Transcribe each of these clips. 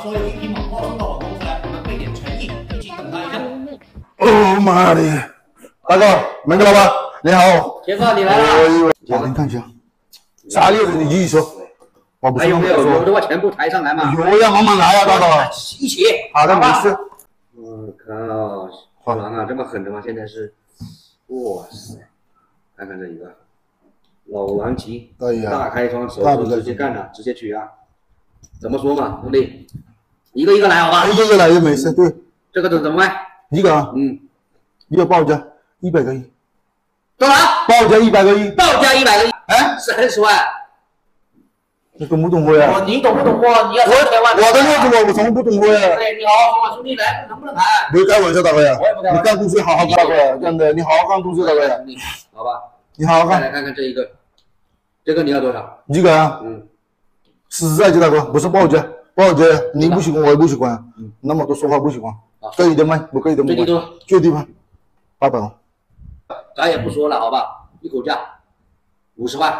所有一匹猛货送到我公司来，你们备点诚意，一起等他一下。 哦妈的！大哥，门哥老板，你好。 杰哥，你来了。 我你看一下，啥料子你继续说。我不是还有没有？有的话全部抬上来嘛。 有呀，慢慢来呀，大哥。 一起。 好的，没事。 我靠，好狼啊，这么狠的吗？现在是，哇塞！看看这一个老狼骑，大开窗，手直接干了，直接取啊！怎么说嘛，兄弟，一个一个来好吧？ 一个一个来就没事，对。 这个怎么卖？ 一个啊，一个报价100个亿。 多少？ 报价100个亿。 报价100个亿。哎，30万。 你懂不懂货呀？ 你懂不懂货？你要300万。 我的料子我从来不懂货呀。 对，你好好说嘛，兄弟，来，能不能谈？ 别开玩笑，大哥呀！ 我也不开玩笑。 你干东西好好干，大哥呀！真的，你好好干东西，大哥呀！ 好吧。 你好好干。 再来看看这一个，这个你要多少？ 一个啊。实在的大哥，不是报价，报价你不喜欢我也不喜欢，那么多说话不喜欢。可以的卖，不可以的不卖。最低吧，800万。 咱也不说了，好吧？一口价50万。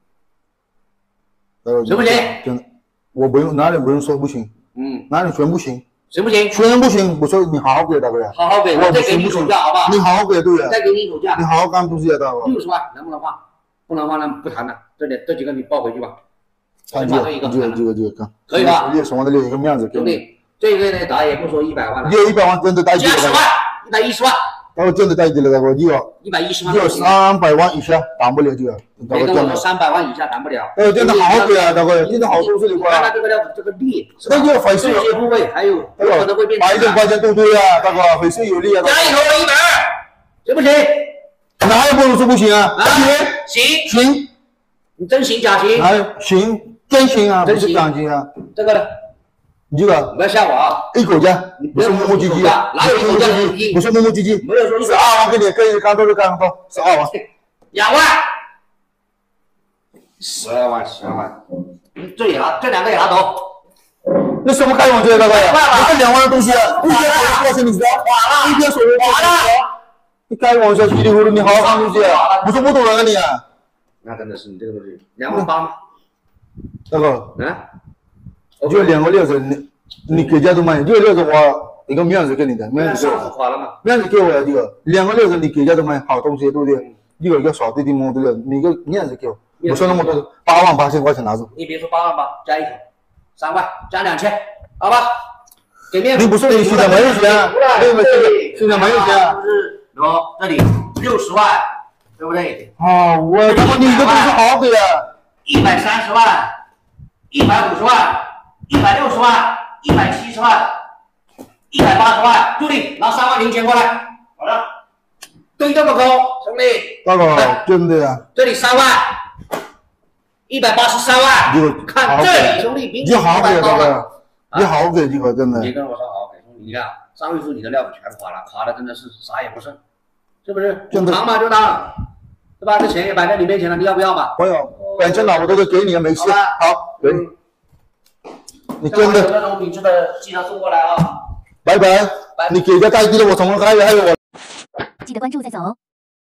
行不行？ 真的，我不用，哪里不用说不行，哪里全不行， 行不行？ 全不行，我说你好好给大哥呀， 好好给，我再给你一口价，好不好？ 你好好给，对呀， 再给你一口价， 你好好干东西啊，大哥。 60万能不能换？不能换那不谈了，这几个你报回去吧。 看这个干， 可以吧 ？60万的留一个面子给兄弟，这个呢，咱也不说100万了， 有100万真的带劲了， 加10万，110万。 大哥真的带劲了，大哥，你有 110万， 有300万以下谈不了这个， 没跟我说300万以下谈不了。 真的好好给啊，大哥，真的好东西的话。 看他这个料子，这个力， 那就回收这些部位还有可能会变白点块钱都对啊，大哥，回收有力啊。 加一头120，行不行？ 哪有不能说不行啊？行， 你真行假行？ 行，真行啊，不是假行啊。 这个呢？ 这个不要吓我啊！ 一口价，不是磨磨唧唧， 哪有一口价？ 不是磨磨唧唧， 没有说 12万给你，可以干到就干到12万 ，2万，12万，这两个也拿走。 那什么开玩笑，大哥呀？这2万的东西，一边说多少钱你知道？一边说多少钱？你开玩笑，稀里糊涂，你好好看东西，不是不懂人啊你啊！ 那真的是你这个东西2万8吗？ 大哥，就2个料子，你给价都卖，这个料子我一个面子给你的，面子给我，面子给我这个2个料子你给价都卖，好东西对不对？一个扫地的摸的了，你个面子给我，我说那么多8万8000块钱拿走。 你别说8万8，加一口3万，加2000，好吧？给面子。 你不是你现在没有钱，现在没有钱。 这里60万，对不对？ 好，我他妈你这东西好好给啊 ！130万，150万，160万，170万，180万，助理拿3万零钱过来。好了，堆这么高，兄弟。 大哥，真的呀。 这里3万，183万。看这里，兄弟， 你好好给大哥，你好好给这个真的。 别跟我说好好给，兄弟，你看3位数你的料子全垮了真的是啥也不剩。是不是？当嘛就当，对吧？这钱也摆在你面前了，你要不要嘛？ 我有，反正老婆都给你了，没事。好，给你。你真的。 那种品质的记得送过来啊。 拜拜。你给个带地的，我从头开始，还有我。 记得关注再走哦。